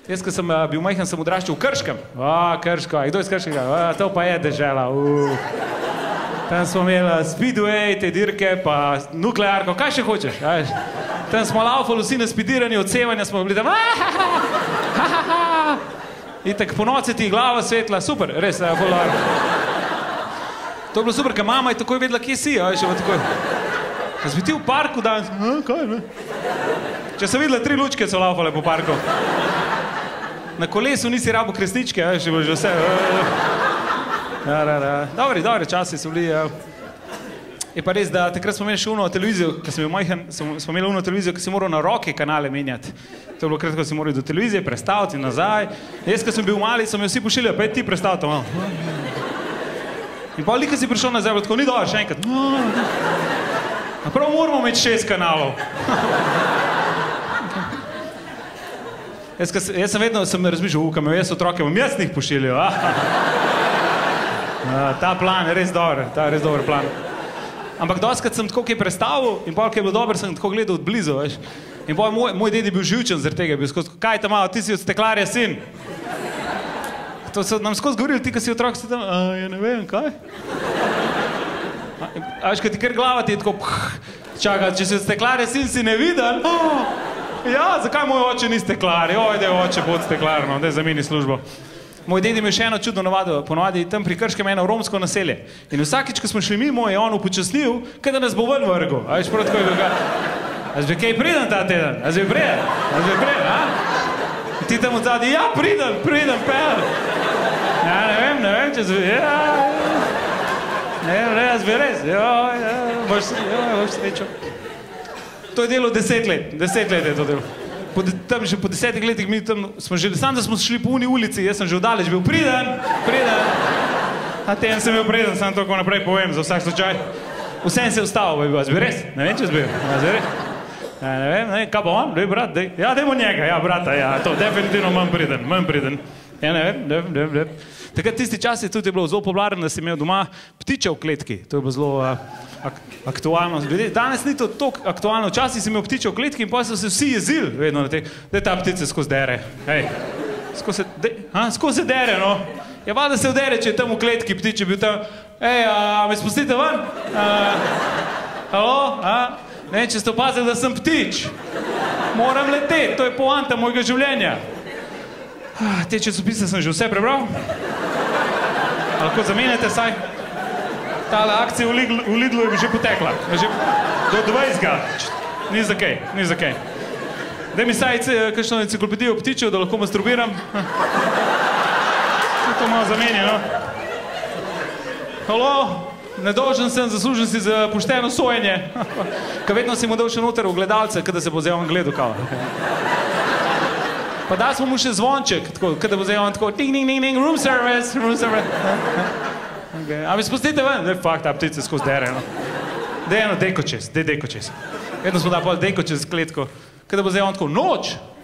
Jaz, ko sem bil majhen, sem odraščal v Krškem. Krško, kdo je iz Krškega? To pa je dežela. Tam smo imeli speedway, te dirke, pa nuklearko, kaj še hočeš? Tam smo laufali vsi na speedirani, odsevanja smo bili tam. Itak po noci ti glava svetla, super, res, polar. To je bilo super, ker mama je takoj vedela, kje si, še pa takoj. Jaz bi ti v parku danes, kaj, ne? Če sem videla 3 lučke, so laufale po parku. Na kolesu nisi rabo kresničke, še bo že vse. Dobri časi so bili. Je pa res, da takrat smo imeli še uno televizijo, ko sem bil majhen, smo imeli uno televizijo, ki si moral na roke kanale menjati. To je bilo krat, ko si moral do televizije prestaviti in nazaj. Jaz, ko sem bil mali, so me vsi pošiljali, pa je ti prestaviti malo. In pa lika si prišel nazaj, tako ni dobro, še enkrat. A prav moramo imeti 6 kanalov. Jaz sem vedno razmišljal, kam jaz otroke bom jaz njih pošiljal. Ta plan je res dober, ta je res dober plan. Ampak dostikrat sem tako kaj predstavil in pol, ko je bilo dobro, sem tako gledal od blizu, veš. In pol moj ded je bil živčen zaradi tega, bil skozi, kaj tam malo, ti si od steklarja sin. To so nam skozi govorili, ti, ko si otrok, si tam, ja ne vem, kaj? A veš, ko ti kar glava ti je tako, čakaj, če si od steklarja sin, si ne viden? Ja, zakaj moj oče ni steklar? Joj, da je oče pod steklar, no, da je zameni službo. Moj ded je imel še eno čudno navado, ponovadi tam pri Krškem eno romsko naselje. In vsakič, ko smo šli mimo, je on upočasnil, kaj da nas bo ven vrgel. A veš, prav tako je druga. A zdaj kaj priden ta teden? A zdaj preden, a? In ti tam odzadi, ja, priden, pel. Ja, ne vem, če zve, jaz bi res, boš srečo. To je delo 10 let, 10 let je to delo. Tam že po 10 letih mi tam smo že, sam da smo šli po uni ulici, jaz sem že vdaleč bil priden. A ten sem bil priden, sam to naprej povem, za vsak slučaj. Vsem se je ustavil, jaz bi res, ne vem, če zbil, ne vem, kaj pa on, dej brat, dej. Ja, dejmo njega, ja, brata, ja, to definitivno manj priden. Ja, ne vem. Takrat tisti čas je tudi bilo zelo popularno, da si imel doma ptiče v kletki. To je bilo zelo aktualno. Danes ni to toliko aktualno. Včasih si imel ptiče v kletki in potem so se vsi jezili vedno na te, da ta ptice skozi dere. Skozi dere, no. Ja, valjda se vdere, če je tam v kletki ptič, je bil tam, a me spustite ven? Halo, ne, če ste opazili, da sem ptič. Moram leteti, to je poanta mojega življenja. Te časopise sem že vse prebral. Lahko zamenjate saj. Tale akcija v Lidlu je že potekla. Do 20. Ni za kaj. Daj mi saj kakšno enciklopedijo ptičev, da lahko masturbiram. Se to malo zamenja, no. Halo, nedolžen sem, zaslužen si za pošteno sojenje. Ka vedno si mu dal še noter v gledalce, kada se bo zdaj on gledal kao. Pa da smo mu še zvonček, kada bo zdaj on tako, ding, ding, ding, ding, room service. A mi spustite ven? Fakt, ta ptice skozi dere, no. Dej eno dejko čez. Vedno smo da pol dejko čez kletko. Kada bo zdaj on tako, noč,